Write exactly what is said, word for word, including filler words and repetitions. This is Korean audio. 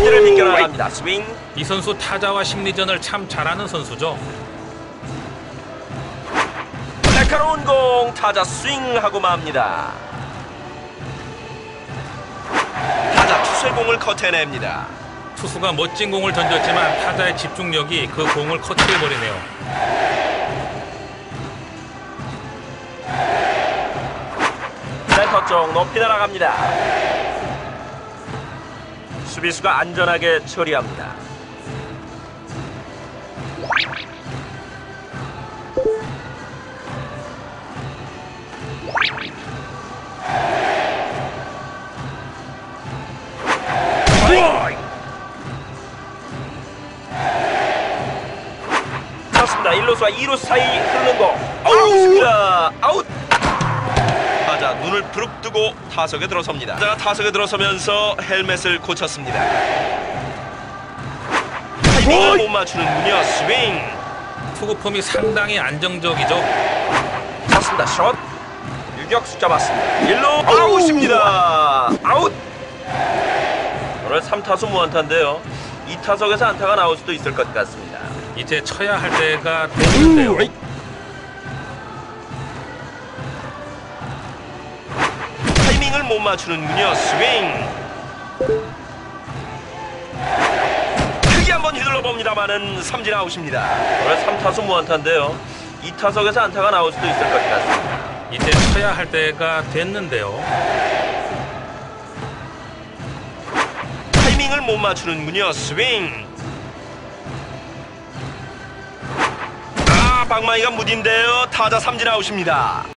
삼진을 비껴나갑니다. 스윙. 이 선수 타자와 심리전을 참 잘하는 선수죠. 날카로운 공 타자 스윙하고 맙니다. 타자 투수의 공을 커트해냅니다. 투수가 멋진 공을 던졌지만 타자의 집중력이 그 공을 커트해버리네요. 센터 쪽 높이 날아갑니다. 수비수가 안전하게 처리합니다. 그렇습니다. 일 루수와 이 루수 사이 흐르는 공 아웃입니다. 아웃. 타자 눈을 부릅뜨고 타석에 들어섭니다. 타자가 타석에 들어서면서 헬멧을 고쳤습니다. 타이밍을 못 맞추는군요. 스윙. 투구 폼이 상당히 안정적이죠. 쳤습니다. 숏. 유격수 잡았습니다. 일 루 아웃입니다. 아웃. 오늘 삼 타수 무안타인데요. 이 타석에서 안타가 나올 수도 있을 것 같습니다. 이제 쳐야 할 때가 됐는데요. 타이밍을 못 맞추는군요. 스윙. 크게 한번 휘둘러 봅니다만은 삼진 아웃입니다. 오늘 삼 타수 무안타인데요. 이 타석에서 안타가 나올 수도 있을 것 같습니다. 이제 쳐야 할 때가 됐는데요. 타이밍을 못 맞추는군요. 스윙. 아, 방망이가 무딘데요. 타자 삼진 아웃입니다.